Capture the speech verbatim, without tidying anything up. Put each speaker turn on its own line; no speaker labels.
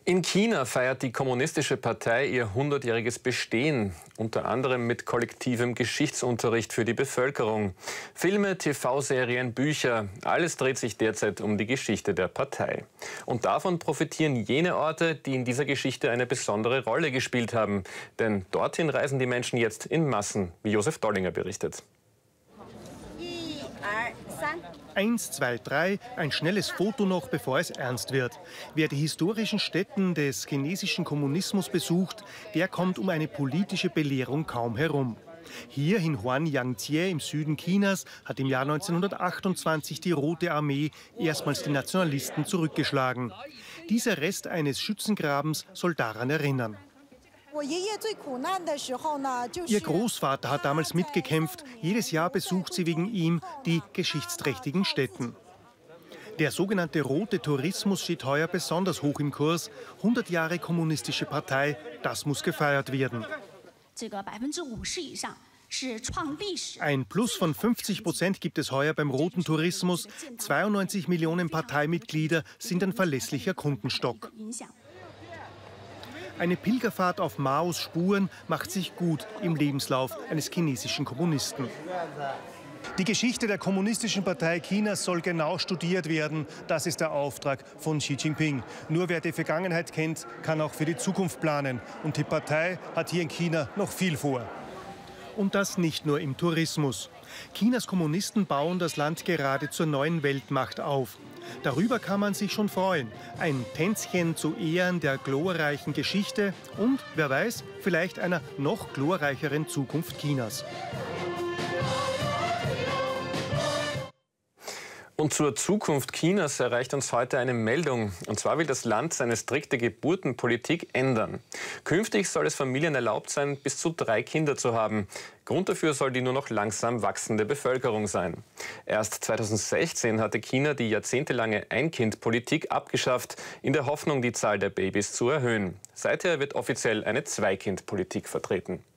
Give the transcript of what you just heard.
In China feiert die Kommunistische Partei ihr hundertjähriges Bestehen, unter anderem mit kollektivem Geschichtsunterricht für die Bevölkerung. Filme, T V-Serien, Bücher, alles dreht sich derzeit um die Geschichte der Partei. Und davon profitieren jene Orte, die in dieser Geschichte eine besondere Rolle gespielt haben. Denn dorthin reisen die Menschen jetzt in Massen, wie Josef Dollinger berichtet.
Eins, zwei, drei, ein schnelles Foto noch, bevor es ernst wird. Wer die historischen Stätten des chinesischen Kommunismus besucht, der kommt um eine politische Belehrung kaum herum. Hier in Huanyangjie im Süden Chinas hat im Jahr neunzehnhundertachtundzwanzig die Rote Armee erstmals die Nationalisten zurückgeschlagen. Dieser Rest eines Schützengrabens soll daran erinnern. Ihr Großvater hat damals mitgekämpft. Jedes Jahr besucht sie wegen ihm die geschichtsträchtigen Stätten. Der sogenannte rote Tourismus steht heuer besonders hoch im Kurs. hundert Jahre kommunistische Partei, das muss gefeiert werden. Ein Plus von fünfzig Prozent gibt es heuer beim roten Tourismus. zweiundneunzig Millionen Parteimitglieder sind ein verlässlicher Kundenstock. Eine Pilgerfahrt auf Maos Spuren macht sich gut im Lebenslauf eines chinesischen Kommunisten. Die Geschichte der Kommunistischen Partei Chinas soll genau studiert werden. Das ist der Auftrag von Xi Jinping. Nur wer die Vergangenheit kennt, kann auch für die Zukunft planen. Und die Partei hat hier in China noch viel vor. Und das nicht nur im Tourismus. Chinas Kommunisten bauen das Land gerade zur neuen Weltmacht auf. Darüber kann man sich schon freuen. Ein Tänzchen zu Ehren der glorreichen Geschichte und, wer weiß, vielleicht einer noch glorreicheren Zukunft Chinas.
Und zur Zukunft Chinas erreicht uns heute eine Meldung. Und zwar will das Land seine strikte Geburtenpolitik ändern. Künftig soll es Familien erlaubt sein, bis zu drei Kinder zu haben. Grund dafür soll die nur noch langsam wachsende Bevölkerung sein. Erst zweitausendsechzehn hatte China die jahrzehntelange Ein-Kind-Politik abgeschafft, in der Hoffnung, die Zahl der Babys zu erhöhen. Seither wird offiziell eine Zwei-Kind-Politik vertreten.